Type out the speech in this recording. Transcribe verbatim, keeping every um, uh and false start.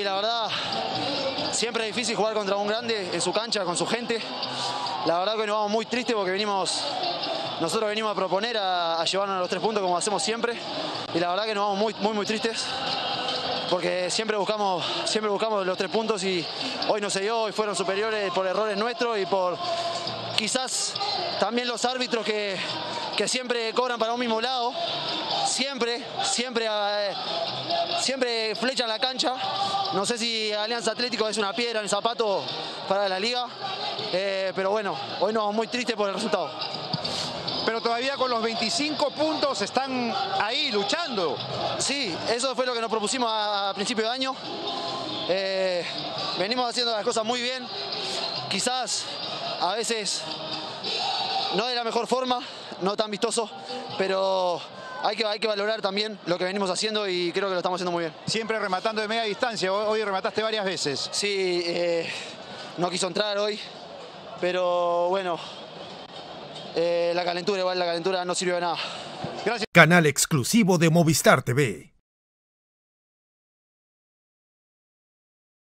la verdad, siempre es difícil jugar contra un grande en su cancha, con su gente. La verdad que nos vamos muy tristes porque venimos, nosotros venimos a proponer, a, a llevarnos los tres puntos como hacemos siempre. Y la verdad que nos vamos muy, muy, muy tristes porque siempre buscamos, siempre buscamos los tres puntos y hoy no se dio, hoy fueron superiores por errores nuestros y por quizás también los árbitros que, que siempre cobran para un mismo lado. Siempre, siempre, eh, siempre flechan la cancha. No sé si Alianza Atlético es una piedra en el zapato para la liga, eh, pero bueno, hoy nos vamos muy tristes por el resultado. Pero todavía con los veinticinco puntos están ahí luchando. Sí, eso fue lo que nos propusimos a, a principio de año. Eh, venimos haciendo las cosas muy bien. Quizás a veces no de la mejor forma, no tan vistoso, pero hay que, hay que valorar también lo que venimos haciendo y creo que lo estamos haciendo muy bien. Siempre rematando de media distancia, hoy remataste varias veces. Sí, eh, no quiso entrar hoy, pero bueno, eh, la calentura igual, la calentura no sirvió de nada. Gracias. Canal exclusivo de Movistar T V.